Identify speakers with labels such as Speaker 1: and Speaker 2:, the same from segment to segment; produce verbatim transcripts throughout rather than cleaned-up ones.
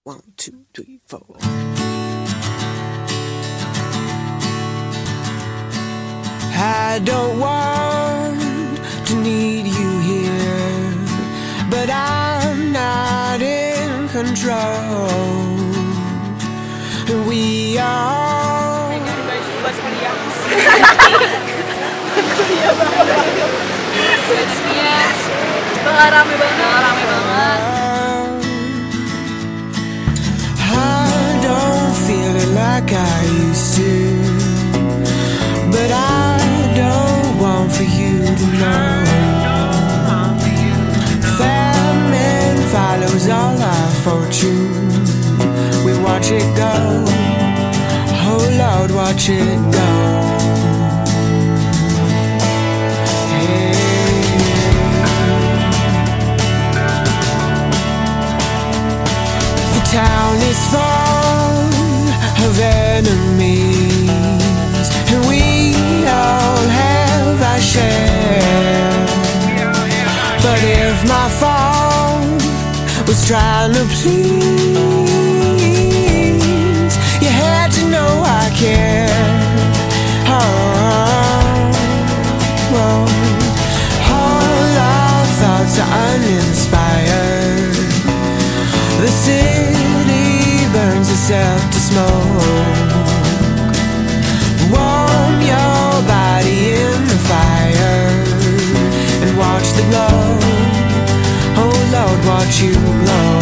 Speaker 1: One, two, three, four. I don't want to need you here, but I'm not in control. We are.
Speaker 2: Bakal rame banget, rame banget.
Speaker 1: I don't feel it like I used to, but I don't want for you to know. Famine follows all our fortune. We watch it go. Oh Lord, watch it go. Town is full of enemies, and we all have our share. But if my fault was trying to please, you had to know I care. Oh, oh. All our thoughts are uninspired. The city burns itself to smoke. Warm your body in the fire and watch the glow. Oh Lord, watch you glow.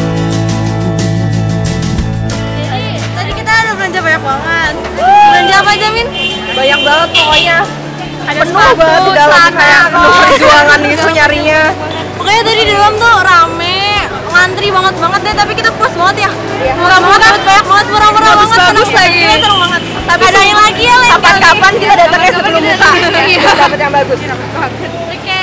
Speaker 2: Jadi tadi kita ada belanja banyak banget. Belanja apa aja, Min?
Speaker 3: Banyak banget pokoknya.
Speaker 2: Ada
Speaker 3: penuh
Speaker 2: sepatu,
Speaker 3: banget di dalam
Speaker 2: celana,
Speaker 3: kayak penuh
Speaker 2: kaos.
Speaker 3: perjuangan gitu nyarinya.
Speaker 2: Pokoknya tadi di dalam tuh rame, ngantri banget banget deh, tapi kita puas banget ya.
Speaker 3: Iya.
Speaker 2: Murah banget, dapat banyak banget, murah-murah banget.
Speaker 3: Bagus-bagus
Speaker 2: seneng.
Speaker 3: lagi.
Speaker 2: Iya, seneng banget.
Speaker 3: Tapi
Speaker 2: Adain lagi ya lain
Speaker 3: kapan-kapan
Speaker 2: kali.
Speaker 3: kita datangnya sebelum buka.
Speaker 2: Iya.
Speaker 3: Dapat yang bagus.
Speaker 2: Oke.